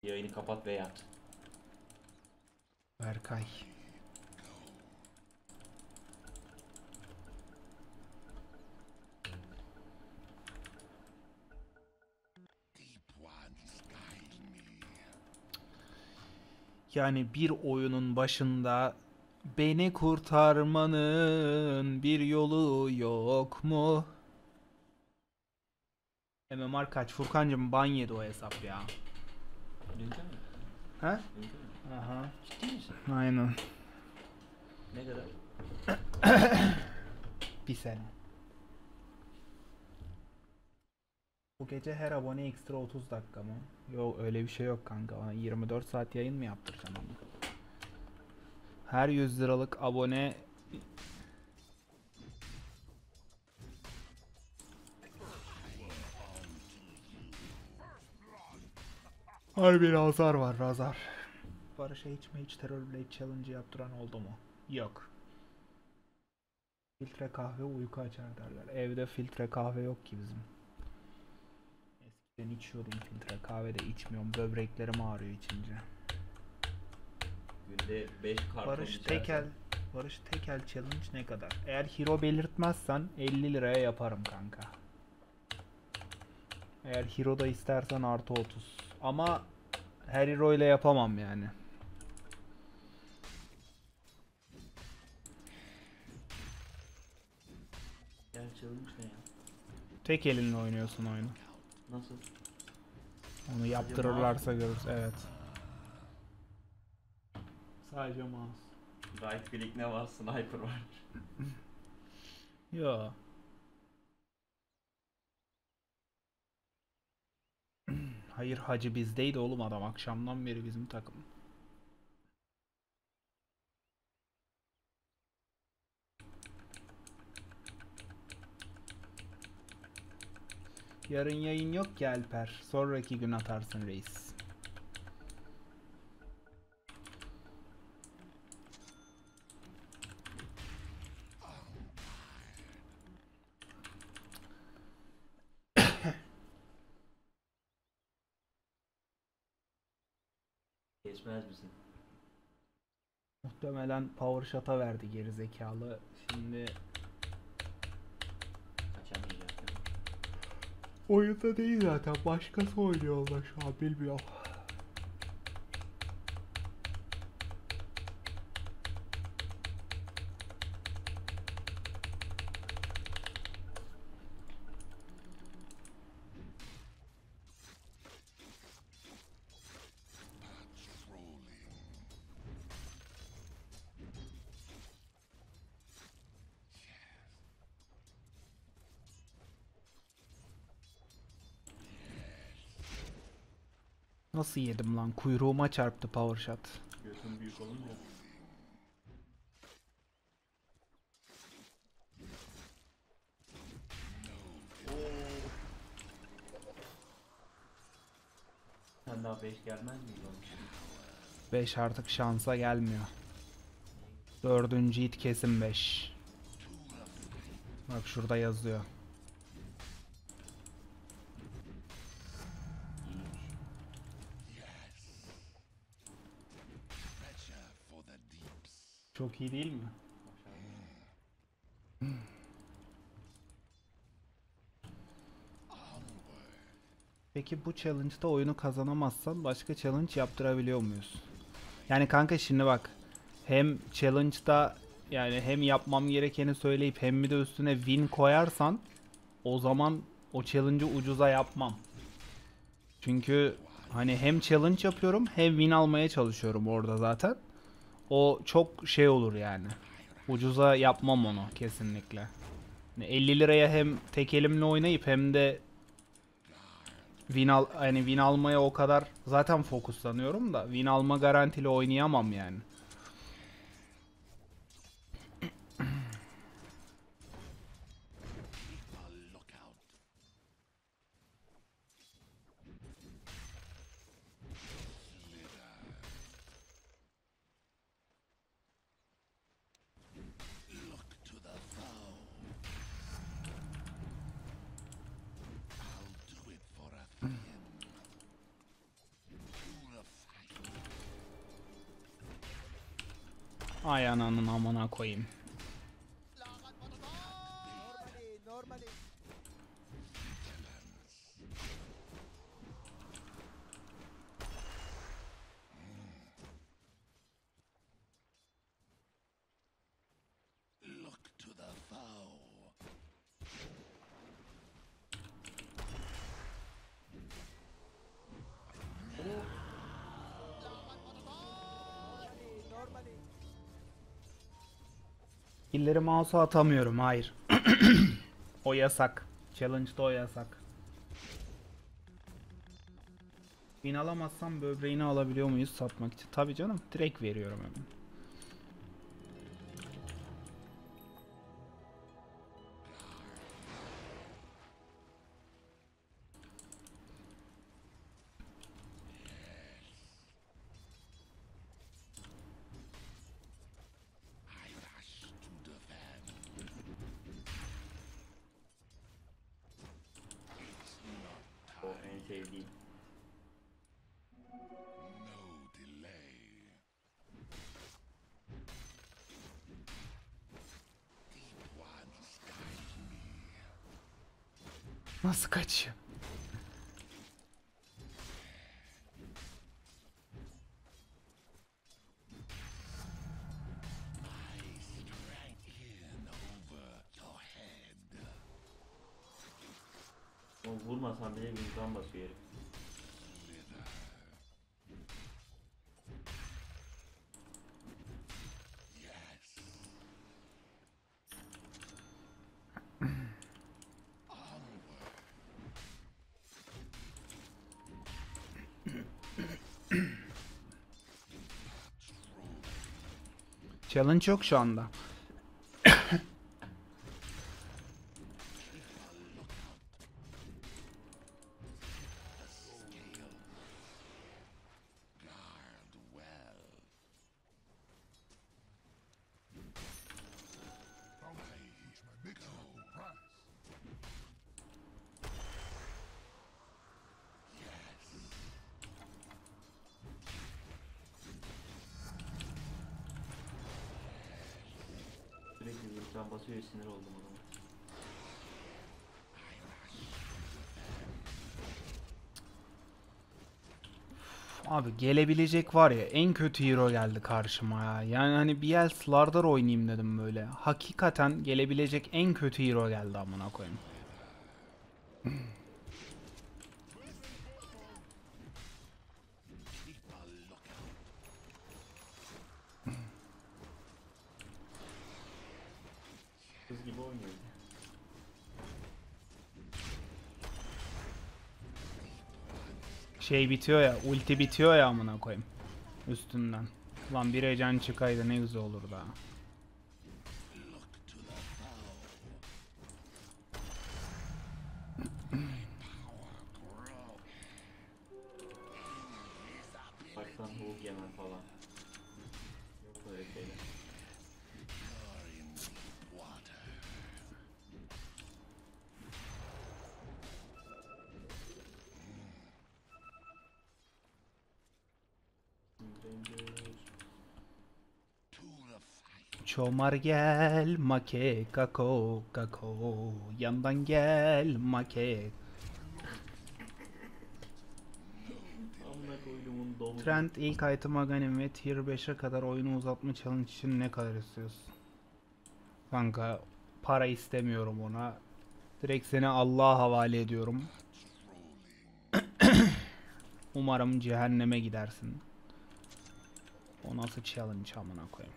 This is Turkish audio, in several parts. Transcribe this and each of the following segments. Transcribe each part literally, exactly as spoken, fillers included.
Yayını kapat ve yat. Berkay. Yani bir oyunun başında beni kurtarmanın bir yolu yok mu? M M R kaç? Furkancım ban yedi o hesap ya. Dünkü mü? Ha? Dünkü mü? Aha. Ciddi misin? Aynen. Ne kadar? Bir sene. Bu gece her abone ekstra otuz dakika mı? Yok öyle bir şey yok kanka. Bana yirmi dört saat yayın mı yaptıracaksın onu? Her yüz liralık abone harbi razar var razar. Barış'a hiç mi hiç terör blade challenge yaptıran oldu mu? Yok. Filtre kahve uyku açar derler. Evde filtre kahve yok ki bizim. Eskiden içiyordum filtre kahve de içmiyorum. Böbreklerim ağrıyor içince. Günde beş karton Barış içersen. Tekel Barış Tekel challenge ne kadar? Eğer hero belirtmezsen elli liraya yaparım kanka. Eğer hero da istersen artı otuz. Ama her hero ile yapamam yani. Gel challenge ne ya? Tek elinle oynuyorsun oyunu. Nasıl? Onu yaptırırlarsa görürüz. Evet. Sadece mouse. Right click ne var? Sniper var. Yo. Hayır hacı bizdeydi oğlum adam akşamdan beri bizim takım. Yarın yayın yok ki Alper. Sonraki gün atarsın reis. Geçmez misin? Muhtemelen power shot'a verdi geri zekalı. Şimdi Kaçamayacak değil mi? oyunda değil zaten. Başkası oynuyor orada şu an bilmiyorum. Nasıl yedim lan? Kuyruğuma çarptı power shot. Götün büyük olunca. Sen daha beş gelmez miydi onun için? beş artık şansa gelmiyor. Dördüncü hit kesin beş. Bak şurada yazıyor. Çok iyi değil mi? Peki bu challenge'da oyunu kazanamazsan başka challenge yaptırabiliyor muyuz? Yani kanka şimdi bak. Hem challenge'da yani hem yapmam gerekeni söyleyip hem bir de üstüne win koyarsan o zaman o challenge'ı ucuza yapmam. Çünkü hani hem challenge yapıyorum hem win almaya çalışıyorum orada zaten. O çok şey olur yani. Ucuza yapmam onu kesinlikle. Hani elli liraya hem tek elimle oynayıp hem de win al hani win almaya o kadar zaten fokuslanıyorum da win alma garantili oynayamam yani. Ay ananın amına koyayım. Normally, normally. Normally. Killeri mouse'a atamıyorum, hayır. O yasak. Challenge'da o yasak. Win alamazsam böbreğini alabiliyor muyuz satmak için? Tabii canım, direkt veriyorum hemen. O en sevdiğim. Nasıl kaçıyor? O vurmasam bile bir basıyor herif. Challenge yok şu anda. Sürekli bir ekran basıyor, sinir oldum ona. Abi gelebilecek var ya, en kötü hero geldi karşıma ya. Yani hani bir el Slardar oynayayım dedim böyle. Hakikaten gelebilecek en kötü hero geldi amına koyayım. Kız gibi oynuyor. Şey bitiyor ya, ulti bitiyor ya amına koyayım. Üstünden. Lan bir ecen çıkaydı ne güzel olurdu ha. Baştan hook yemem falan. Yok böyle şeyler. Çomar gel make kako kako, yandan gel make. Amına koyduğumun domuzu. Trend ilk item Aghanim ve tier beşe kadar oyunu uzatma challenge için ne kadar istiyorsun? Kanka para istemiyorum ona. Direkt seni Allah'a havale ediyorum. Umarım cehenneme gidersin. O nasıl challenge amına koyayım.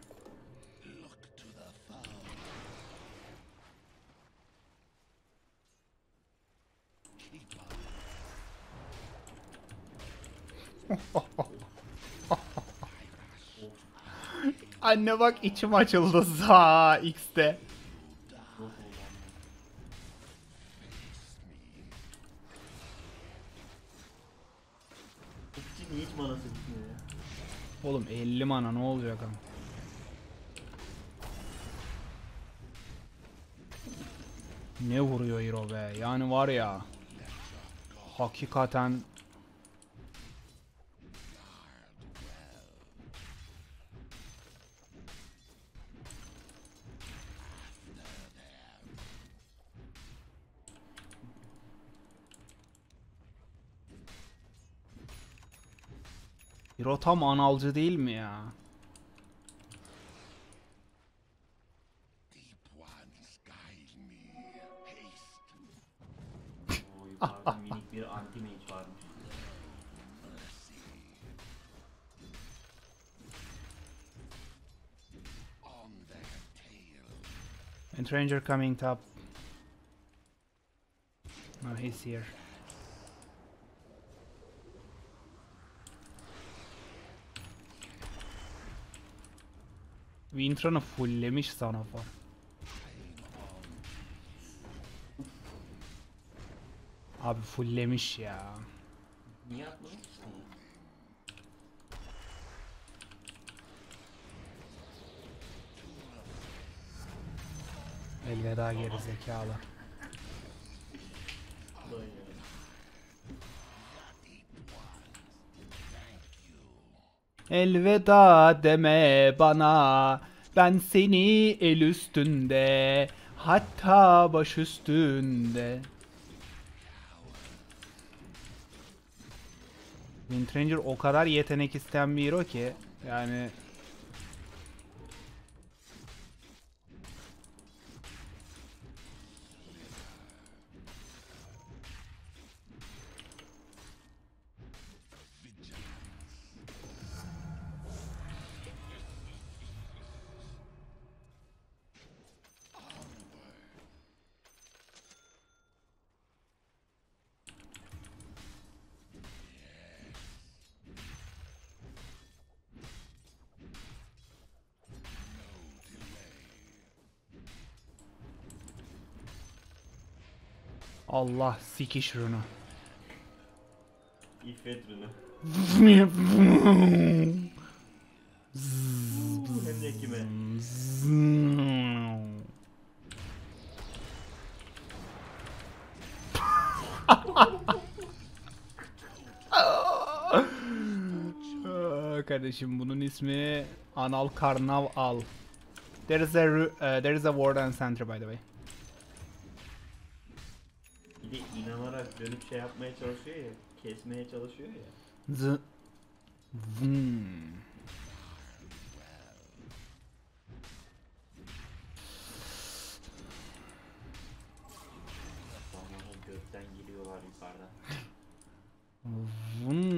Anne bak içim açıldı za X'te. Yok oldu amına. Hiç, hiç manası bitmiyor ya. Oğlum elli mana ne olacak ama. Ne vuruyor hero be. Yani var ya. Hakikaten. Hero tam analcı değil mi ya? O yukarıda minik bir anti mage varmış. And Ranger coming top. Oh, he's here. Wintron'u fulllemiş Sanafa. Abi fulllemiş ya. Niye atmadın ki sen? Elveda geri zekalı. Ulan ya. Elveda deme bana, ben seni el üstünde, hatta baş üstünde. Windranger o kadar yetenek isteyen bir hero ki yani Allah sikiş runu. İffet runu. Zzz, Hem de kime? zzz. Aa, kardeşim bunun ismi Anal Karnav Al. There is a ru- uh, there is a ward and center by the way. Bir de inanarak dönüp şey yapmaya çalışıyor ya. Kesmeye çalışıyor ya. Z Vın. Bana gökten geliyorlar yukarıdan. Vın.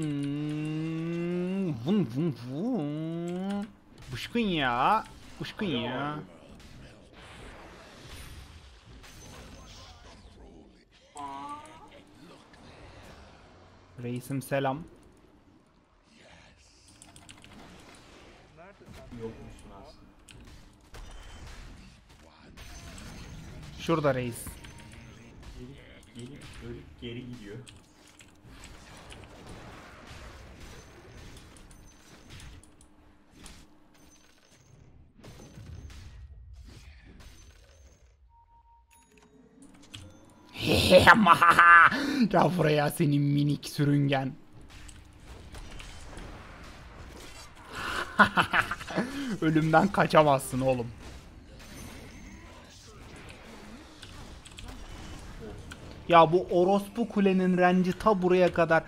Vın vın vın. Bışkın ya. Bışkın ya. Reisim selam. Yokmuşsun aslında. Şurada reis. Gelip, gelip ölüp geri gidiyor. Gel buraya senin minik sürüngen. Ölümden kaçamazsın oğlum. Ya bu orospu kulenin renci ta buraya kadar.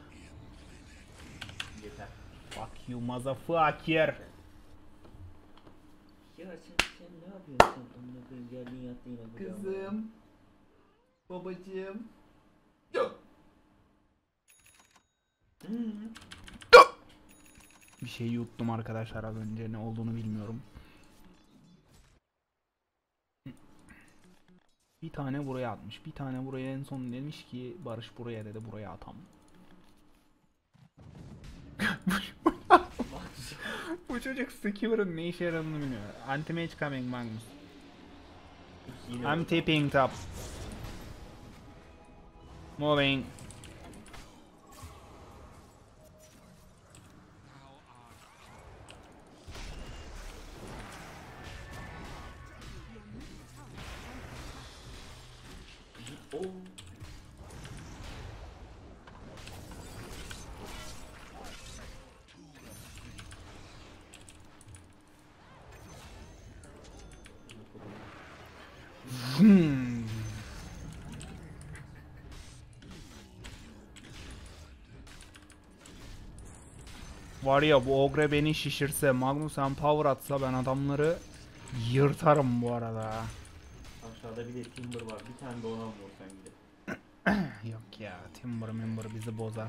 Yeter. Fuck you motherfucker. Ya sen, sen ne yapıyorsun? Amına koyayım geldin yattın yine kucağıma. Kızım. Babacığım. Bir şey yuttum arkadaşlar az önce, ne olduğunu bilmiyorum. Bir tane buraya atmış, bir tane buraya, en son demiş ki Barış buraya dedi, buraya atam. Bu çocuk Skeever'ın ne işe yaradığını bilmiyor. Anti-mage coming Magnus. Yine I'm tipping top. Moving. Oh. Hmm. Var ya bu Ogre beni şişirse, Magnus Empower atsa ben adamları yırtarım bu arada. Aşağıda bir de Timber var. Bir tane de ona mı vursan gidip. Yok ya, Timber Mimber bizi bozar.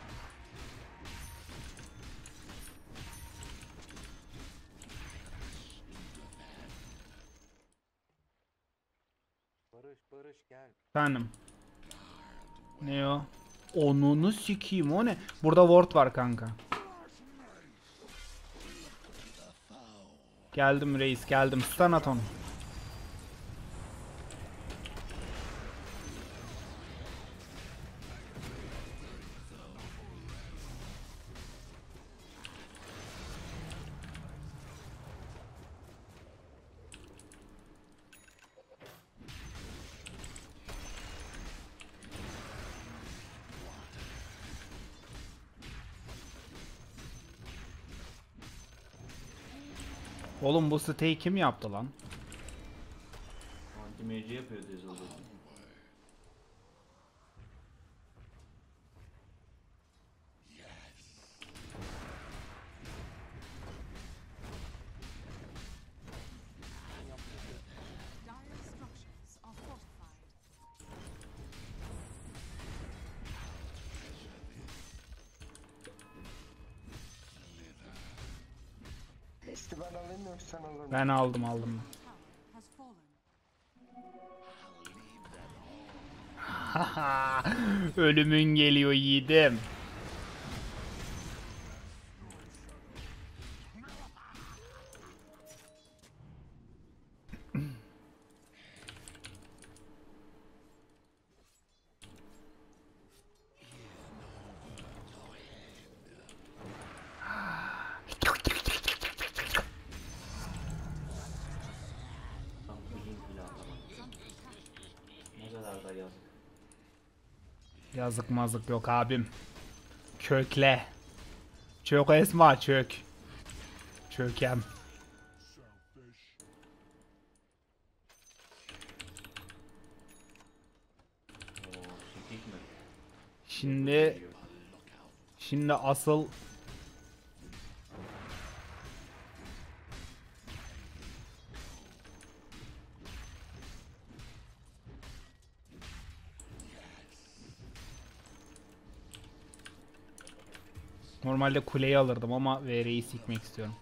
Barış Barış gel. Efendim. Ne o? Onunu sikeyim, o ne? Burada ward var kanka. Geldim reis, geldim. Stun at onu. Oğlum bu siteyi kim yaptı lan? Anti-mage yapıyor Dezol'da. Dire structures are fortified. İşte ben alayım yoksa sen alır mısın? Ben aldım aldım. Tower has fallen. Ölümün geliyor yiğidim. Tam bilin planlama. Ne kadar da yazık. Yazık mazık yok abim. Kökle. Çök Esma çök. Çökem. Oo, sikik mi? Şimdi şimdi asıl normalde kuleyi alırdım ama V R'yi sikmek istiyorum.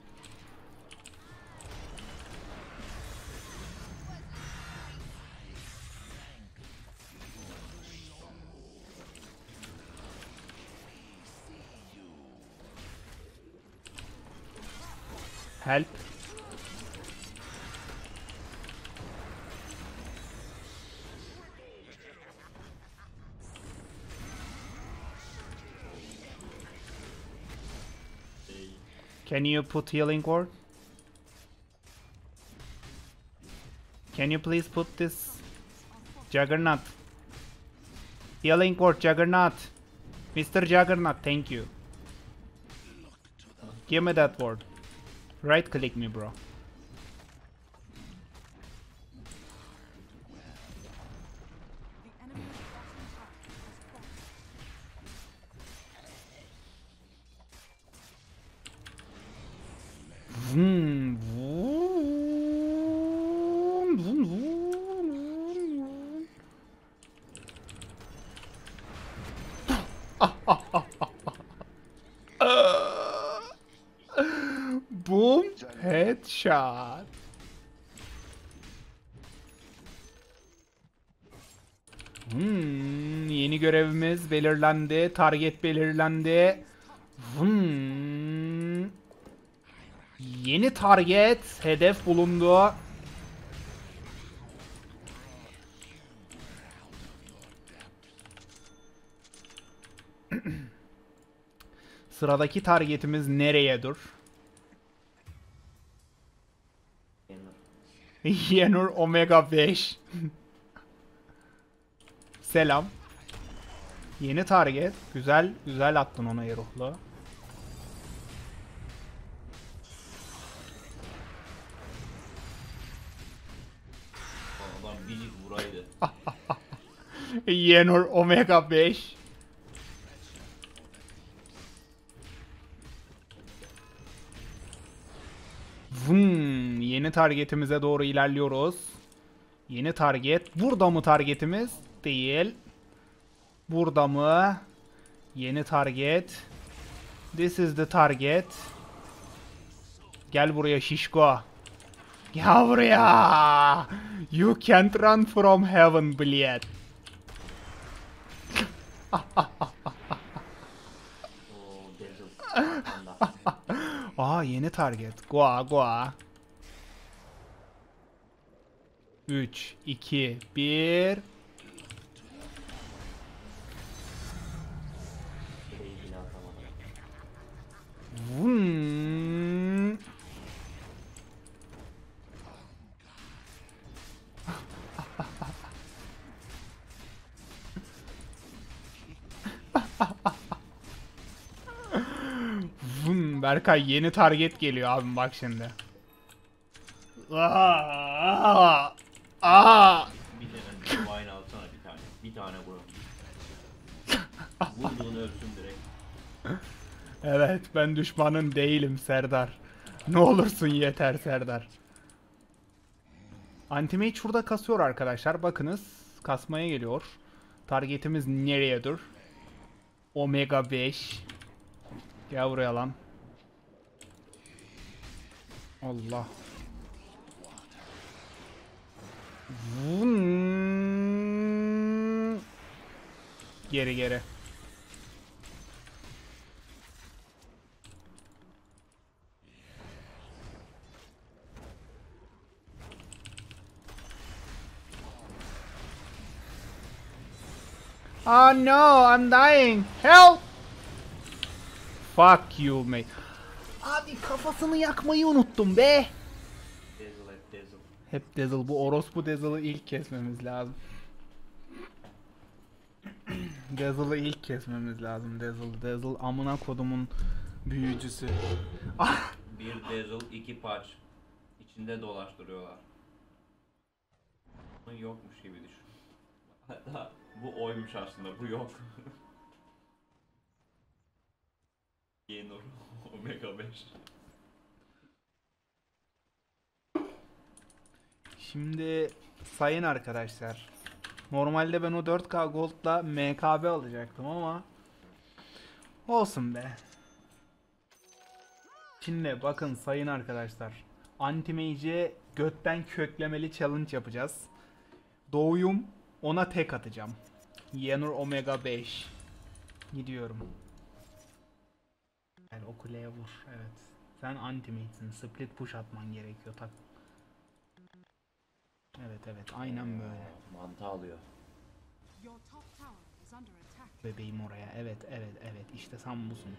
Help. Şey, Can you put healing ward? Can you please put this Juggernaut? Healing ward Juggernaut. Mister Juggernaut, thank you. Give me that ward. Right click me, bro. The enemy's bottom tower has fallen. Vroom, vroom, vroom, vroom. Boom, headshot. Hmm, yeni görevimiz belirlendi. Target belirlendi. Hmm. Yeni target, hedef bulundu. Sıradaki targetimiz nereye dur? Yenir. Yenur Omega beş. Selam. Yeni target. Güzel, güzel attın ona Eruhlu. Adam bir vuraydı. Yenur Omega beş. Vın, yeni targetimize doğru ilerliyoruz. Yeni target. Burada mı targetimiz? Değil. Burada mı? Yeni target. This is the target. Gel buraya şişko. Gel buraya. You can't run from heaven, bled. Oo Dazzle. Arkanda. Aa yeni target. Goa goa. üç, iki, bir. Kuleyi bile atamadım. Vın. Vın. Berkay yeni target geliyor abim bak şimdi. Aa, aa. Bir tane Divine alsana bir tane. Bir tane vur. Vurduğun ölsün direkt. Evet ben düşmanın değilim Serdar. Ne olursun yeter Serdar. Antimage şurada kasıyor arkadaşlar. Bakınız kasmaya geliyor. Targetimiz nereyedir? Omega beş. Gel buraya lan. Allah. Vın. Geri geri. Oh no, I'm dying. Help! Fuck you, mate. Abi kafasını yakmayı unuttum be. Dazzle hep Dazzle. Hep Dazzle. Bu orospu Dazzle'ı ilk kesmemiz lazım. Dazzle'ı ilk kesmemiz lazım. Dazzle, Dazzle amına kodumun büyücüsü. Ah! Bir Dazzle, iki Patch. İçinde dolaştırıyorlar. Bu yokmuş gibi düşün. Hatta bu oymuş aslında, bu yok. Yenur Omega beş. Şimdi sayın arkadaşlar. Normalde ben o dört K Gold'la M K B alacaktım ama olsun be. Şimdi bakın sayın arkadaşlar. Anti-Mage'e götten köklemeli challenge yapacağız. Doğuyum ona tek atacağım. Yenur Omega beş. Gidiyorum. Gel o kuleye vur. Evet. Sen anti-Mage'sin. Split push atman gerekiyor. Tak. Evet evet aynen böyle. Mantı alıyor. Your top tower is under attack. Bebeğim oraya. Evet evet evet. İşte sen busun.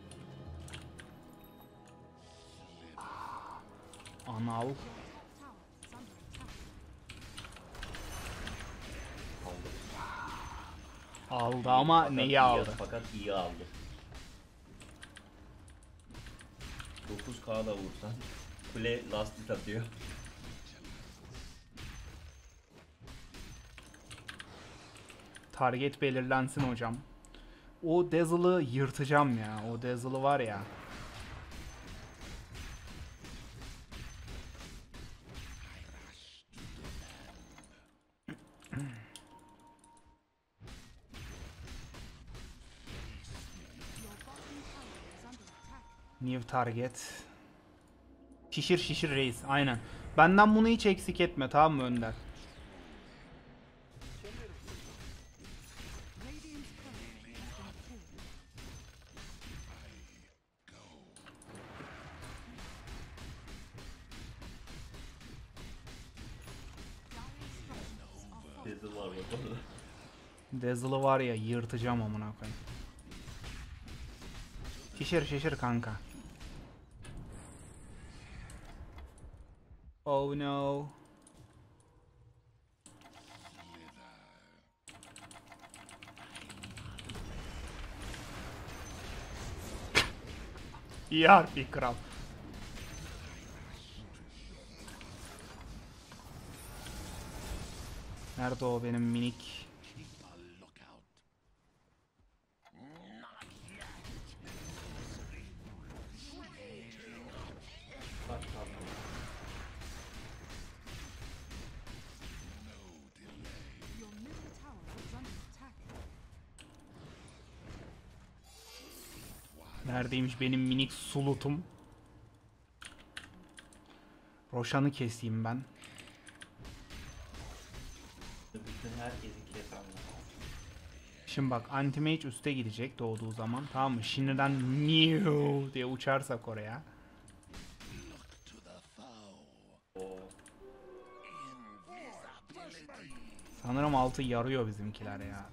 Anal. Your top tower is under attack. Aldı. Aldı ama Fakat neyi iyi- aldı? Fakat iyi aldı. dokuz K da vursan kule last hit atıyor. Target belirlensin hocam. O Dazzle'ı yırtacağım ya. O Dazzle'ı var ya. Your bottom tower is under attack. New target. Şişir şişir reis. Aynen. Benden bunu hiç eksik etme tamam mı Önder? Radiant's courier has been killed. Dire structures are falling. Dazzle var bak. Dazzle'ı var ya yırtacağım amına koyayım. Şişir şişir kanka. Oh no. İyi harfi kral. Nerede o benim minik? Kaç kaldı? Neredeymiş benim minik sulutum? Roşan'ı keseyim ben. Bütün herkesi kesemler. Şimdi bak anti-mage üste gidecek doğduğu zaman, tamam mı? Şimdiden niu diye uçarsak oraya. Oo. Sanırım altı yarıyor bizimkiler ya.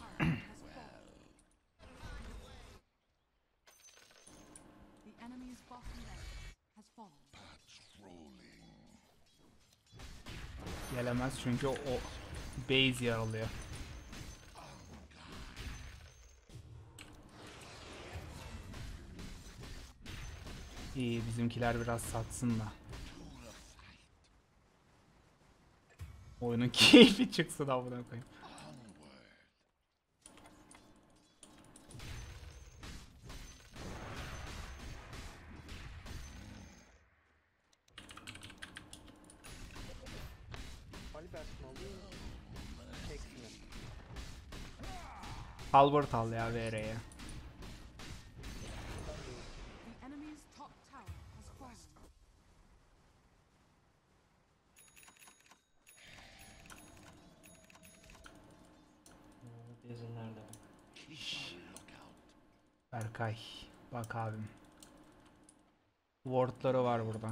The enemy's bottom barracks has fallen. Gelemez çünkü o, o base yaralıyor. İyi, bizimkiler biraz satsın da. Oyunun keyfi çıksın amına koyayım. Halbert mi alayım? Tek mi? Halbert al ya V R'ye. The enemy's top tower has fallen. Yazın nerede? Berkay bak abim. Wardları var burada.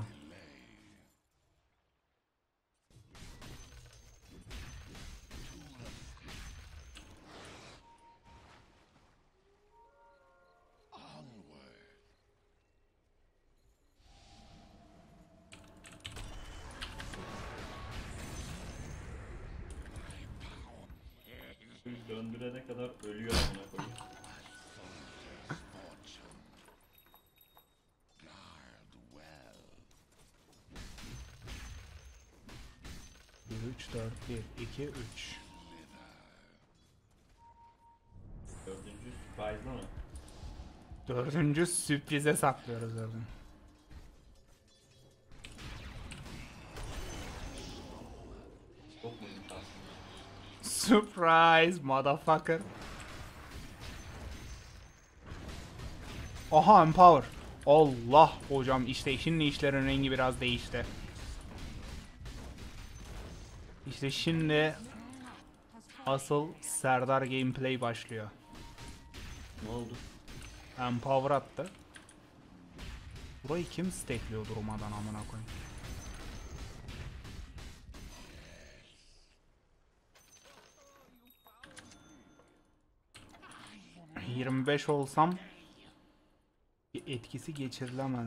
Döndürene kadar ölüyor amına koyayım. üç, dört, bir, iki, üç. Dördüncü surprise'lı mı? Dördüncü sürprize saklıyoruz dördüncü. Çok muymuş aslında? Surprise motherfucker. Aha empower. Allah hocam, işte şimdi işlerin rengi biraz değişti. İşte şimdi asıl Serdar gameplay başlıyor. Ne oldu? Empower attı. Burayı kim stackliyor durmadan amına koyayım? yirmi beş olsam etkisi geçirilemez.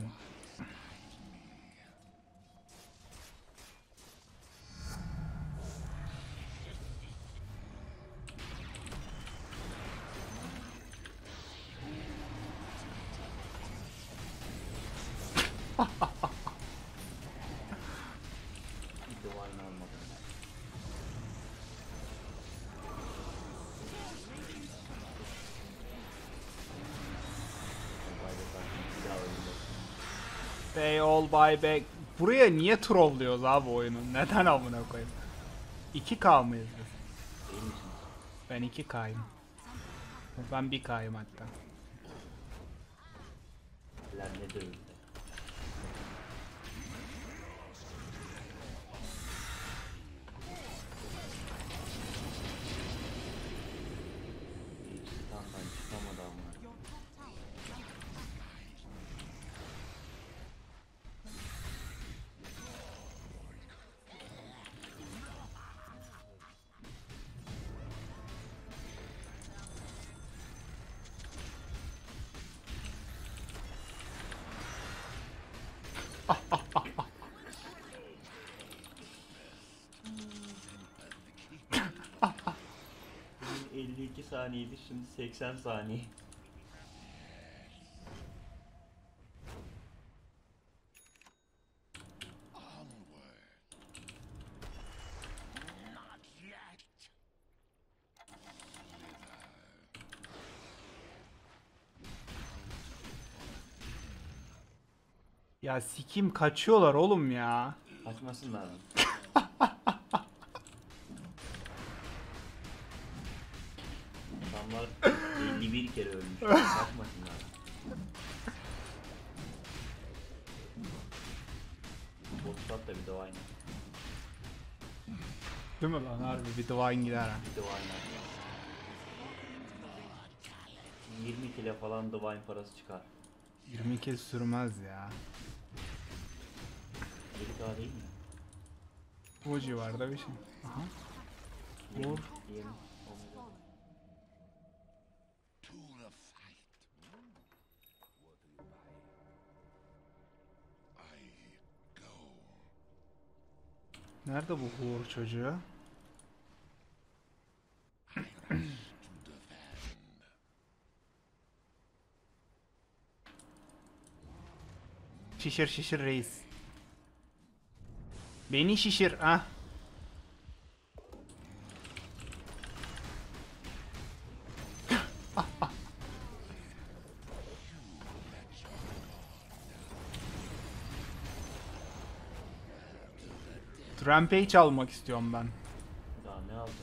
Bir de wine almadım. Bayda zaten bir daha ölüm. They all buy back. Buraya niye trollüyoruz abi oyunu? Neden amına koyayım? iki K mıyız biz? Değil misiniz? Ben iki K'yım. Ben bir K'yım hatta. Lan ne dövüldü? Hiç standdan çıkamadı amına. Your top tower Benim elli iki saniyeydi, şimdi seksen saniye. Ya sikim kaçıyorlar oğlum ya. Açmasınlar mı? Adamlar elli bir kere ölmüş. Kaçmasınlar. at da bir Divine. Değil mi lan harbi bir Divine gider ha. Bir Divine. yirmi kile falan Divine parası çıkar. yirmi kez sürmez ya. yedi K değil mi? O civarda bir şey. Aha. Vur. yirmi. Omega. Nerede bu Uğur çocuğu? Şişir şişir reis. Beni şişir ah. Rampage almak istiyorum ben. Daha ne aldın?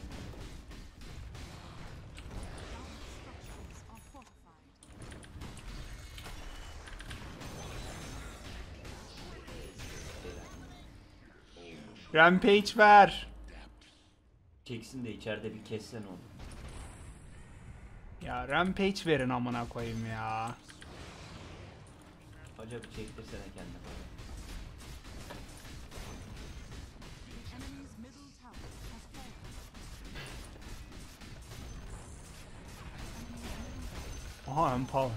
Structures are fortified. Rampage ver. Çeksin de içeride bir kessen onu. Ya Rampage verin amına koyayım ya. Acaba çektirsene kendine bana. The enemy's middle tower has fallen. Aha empower.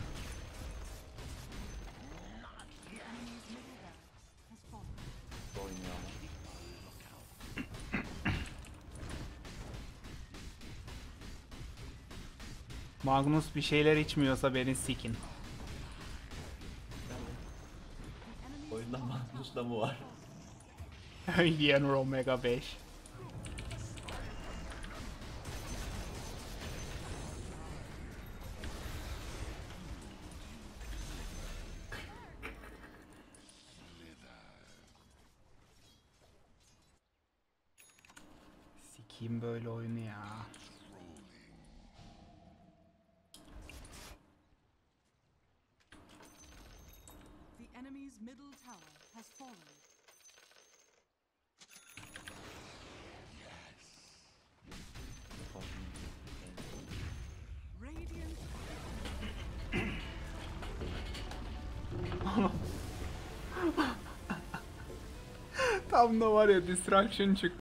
The enemy's middle barracks has fallen. Oynuyor ama. Magnus bir şeyler içmiyorsa beni sikin. Oyunda Magnus'da mı var? Yenur Omega beş. Sikiyim böyle oyunu ya. The enemy's middle tower has fallen. Radiant Tam da var ya distraction çıktı.